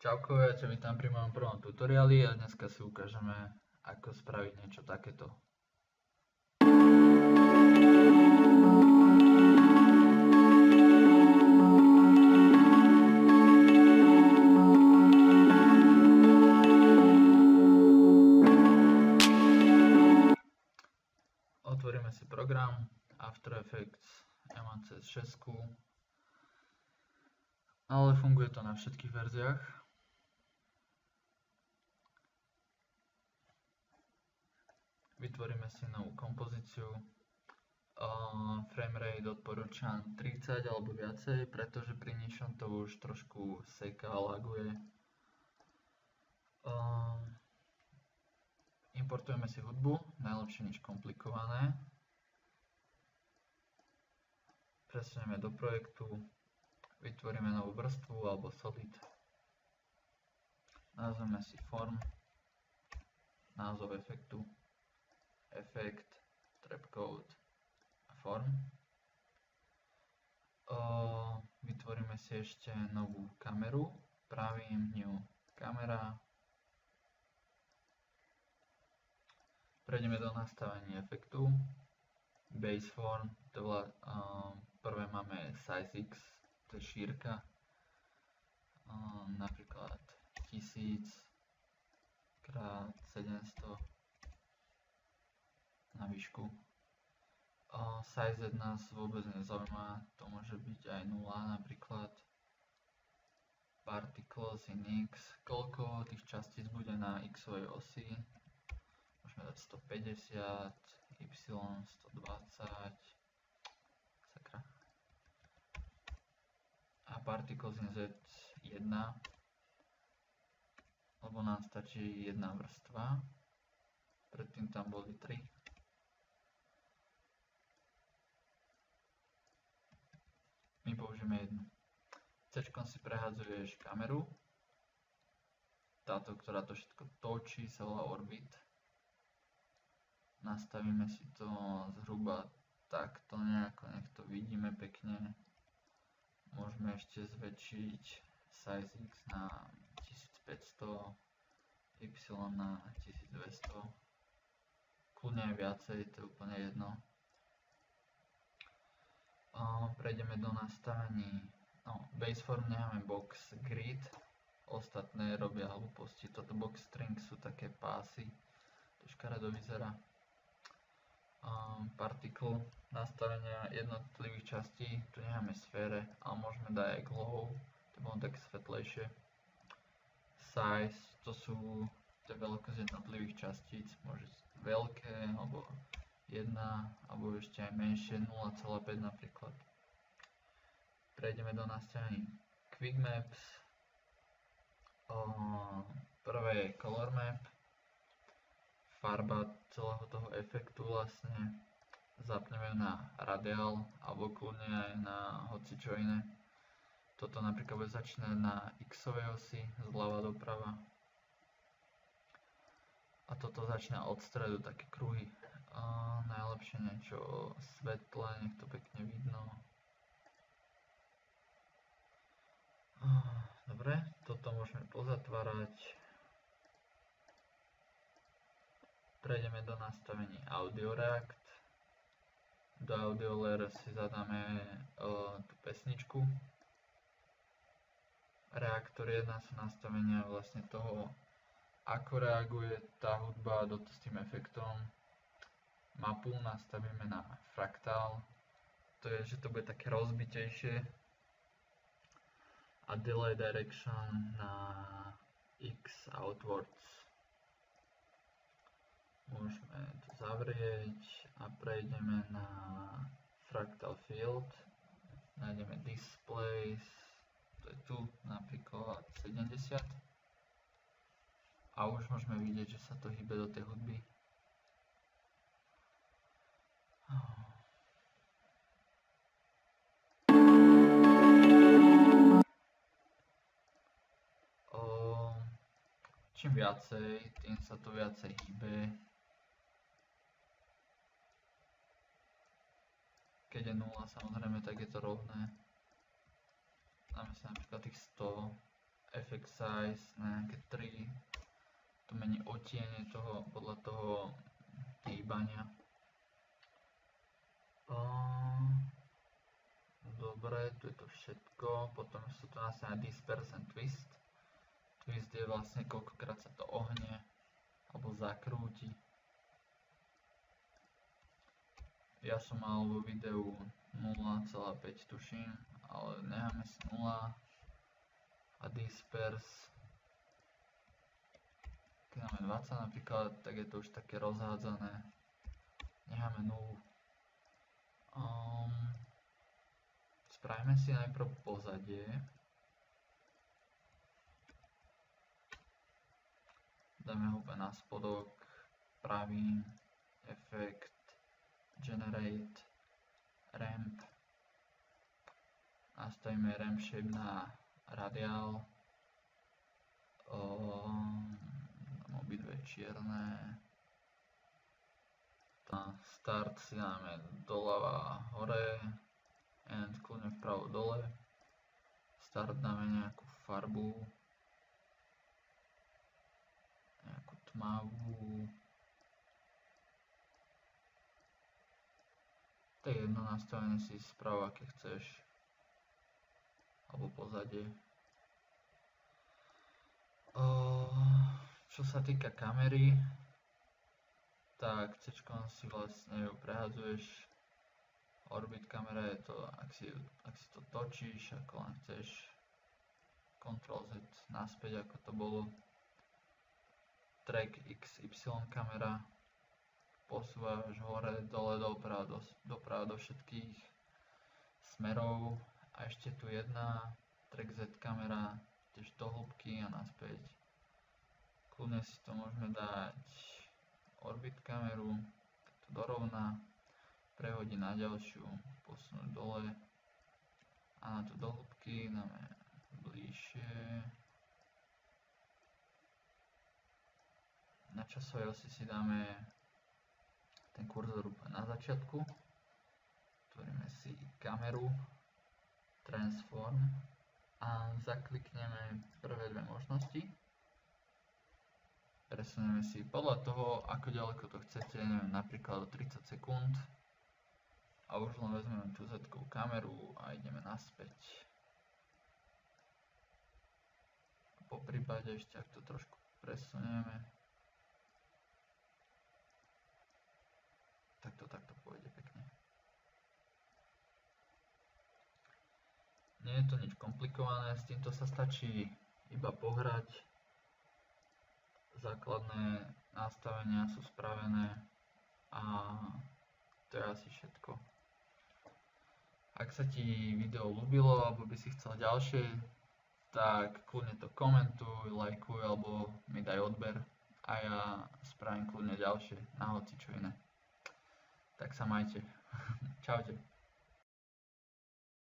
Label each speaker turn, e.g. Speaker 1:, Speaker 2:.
Speaker 1: Čauko, ja ťa vítam pri mojom prvom tutoriáli a dneska si ukážeme, ako spraviť niečo takéto. Otvoríme si program After Effects, ja mám cez 6, ale funguje to na všetkých verziách. Vytvoríme si novú kompozíciu. Framerate odporúčam 30 alebo viacej, pretože pri nižšom to už trošku seká a laguje. Importujeme si hudbu, najlepšie nič komplikované. Presunieme do projektu, vytvoríme novú vrstvu alebo solid. Nazveme si form, názov efektu, efekt, trapcode a form. Vytvoríme si ešte novú kameru, pravím new kamera. Prejdeme do nastavení efektu, base form, prvé máme size x, to je šírka, napríklad 1000 x 700 na výšku. Size z nás vôbec nezaujíma, to môže byť aj 0 napríklad. Particles in x, koľko tých častíc bude na x-ovej osi. Môžeme dať 150, y 120, sakra. A particles in z 1, lebo nám stačí jedna vrstva, predtým tam boli 3. My použijeme jednu. C-čkom si prehadzuješ kameru, táto, ktorá to všetko točí, sa volá orbit. Nastavíme si to zhruba takto nejako, nech to vidíme pekne. Môžeme ešte zväčšiť size x na 1500, y na 1200, kľudne aj viacej, to je úplne jedno. Prejdeme do nastavení, base form necháme box grid, ostatné robia hlúposti. Toto box string sú také pásy, to škaredo vyzerá. Particle, nastavenia jednotlivých častí, tu necháme sfére, ale môžeme dať aj glow, to bolo tak svetlejšie. Size, to je veľkosť jednotlivých častíc, môže veľké, alebo 1, alebo ešte aj menšie, 0,5 napríklad. Prejdeme do nastavení Quick Maps, prvé je Color Map, farba celého toho efektu vlastne, zapneme na radial, alebo kľudne aj na hocičo iné. Toto napríklad bude začínať na x-ovej osi, zľava doprava. A toto začína od stredu, také kruhy. Najlepšie niečo svetlé, nech to pekne vidno. Dobre, toto môžeme pozatvárať. Prejdeme do nastavení Audio React. Do Audio Layer si zadáme tú pesničku. Reaktor 1 sú nastavenia vlastne toho, ako reaguje tá hudba s tým efektom. Mapu nastavíme na fraktál, to je, že to bude také rozbitejšie. A delay direction na x outwards. Môžeme to zavrieť a prejdeme na fractal field. Nájdeme displays, to je tu napríklad 70. A už môžeme vidieť, že sa to hýbe do tej hudby. Čím viacej, tým sa to viacej hýbe. Keď je 0, samozrejme, tak je to rovné. Dáme si napríklad tých 100, efekt size na nejaké 3. To mení odtiene toho, podľa toho hýbania. Dobre, tu je to všetko. Potom sú tu nastavené disperse and twist. Twist je vlastne koľkokrát sa to ohne alebo zakrúti. Ja som mal vo videu 0,5 tuším, ale necháme si 0 a disperse. Keď máme 20 napríklad, tak je to už také rozhádzané. Necháme 0. Spravíme si najprv pozadie. Dáme ho úplne na spodok, pravým, efekt, generate, ramp. Nastavíme ramp shape na radial. Obidve čierne. Start si dáme doľava hore, end kľudne vpravo dole. Start dáme nejakú farbu, nejakú tmavú. To je jedno, nastavenie si spravo aké chceš, alebo pozadie. Čo sa týka kamery, tak C-čkom si vlastne ju prehadzuješ. Orbit kamera je to, ak si to točíš, ako len chceš. Ctrl Z naspäť, ako to bolo. Track XY kamera. Posúvaš hore, dole, doprava do všetkých smerov. A ešte tu jedna, Track Z kamera, tiež do hĺbky a naspäť. Kľudne si to môžeme dať orbit kameru, takto dorovna, prehodiť na ďalšiu, posunúť dole a na to do hĺbky dáme bližšie. Na časovej osi si dáme ten kurzor úplne na začiatku. Otvoríme si kameru, transform a zaklikneme prvé dve možnosti. Presunieme si podľa toho, ako ďaleko to chcete, neviem, napríklad o 30 sekúnd. A už len vezmeme tú Z-kovú kameru a ideme naspäť. Po prípade ešte, ak to trošku presunieme, tak to takto pôjde pekne. Nie je to nič komplikované, s týmto sa stačí iba pohrať. Základné nastavenia sú spravené a to je asi všetko. Ak sa ti video ľúbilo alebo by si chcel ďalšie, tak kľudne to komentuj, lajkuj alebo mi daj odber a ja spravím kľudne ďalšie na hocičo iné. Tak sa majte. Čaute.